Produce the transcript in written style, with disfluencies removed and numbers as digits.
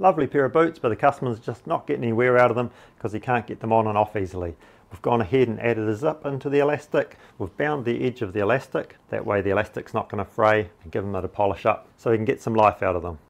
Lovely pair of boots, but the customer's just not getting any wear out of them because he can't get them on and off easily. We've gone ahead and added a zip into the elastic. We've bound the edge of the elastic. That way the elastic's not going to fray and give them a polish up so we can get some life out of them.